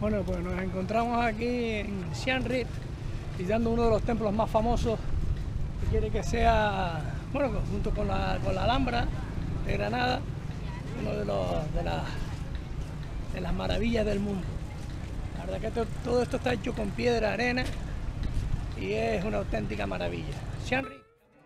Bueno, pues nos encontramos aquí en Siem Reap, visitando uno de los templos más famosos que quiere que sea, bueno, junto con la Alhambra de Granada, uno de las maravillas del mundo. La verdad que todo esto está hecho con piedra, arena, y es una auténtica maravilla. Siem Reap.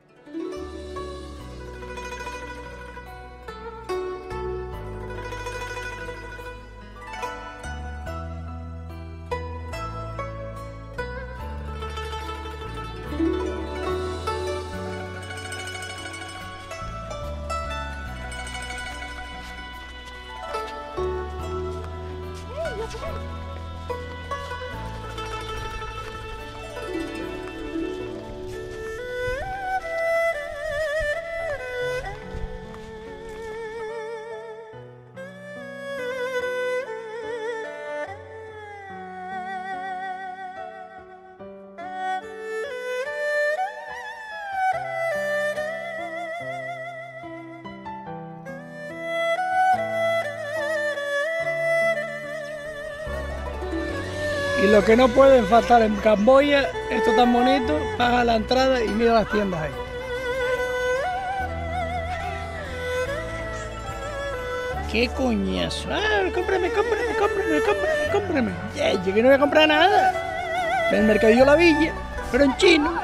Y lo que no pueden faltar en Camboya, esto tan bonito, paga la entrada y mira las tiendas ahí. ¡Qué coñazo! ¡Ah, cómprame! Yo que no voy a comprar nada. En el mercadillo La Villa, pero en chino.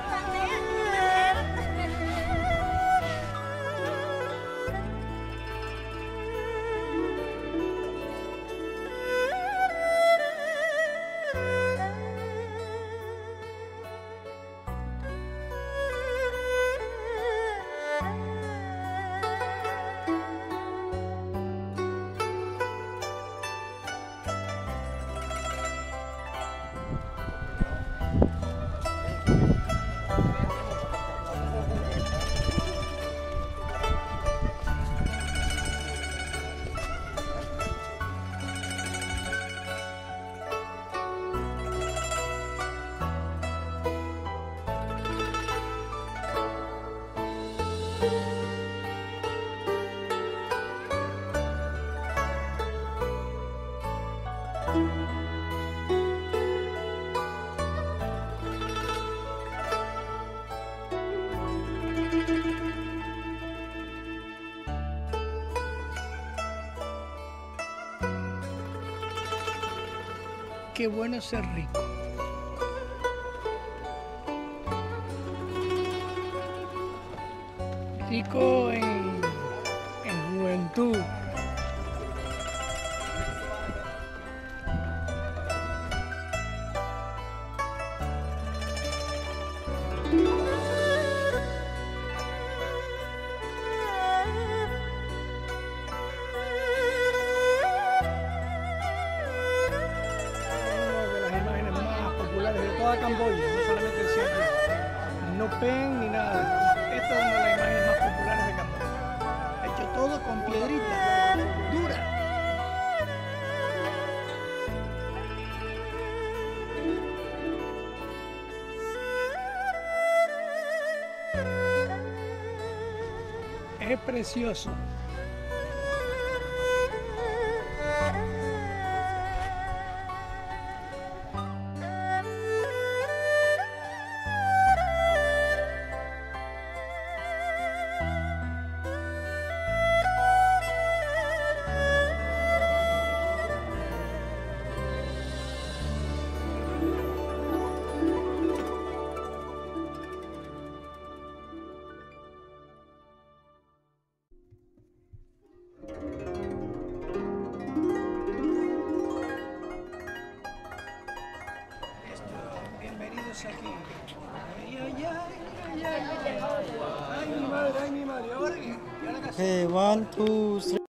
Qué bueno ser rico. Rico en juventud. De toda Camboya, no solamente en Siem Reap. No pen ni nada. Esta es una de las imágenes más populares de Camboya. Hecho todo con piedrita dura. Es precioso. Aquí. Ay, mi madre, ¿ahora qué? Okay, 1, 2, 3.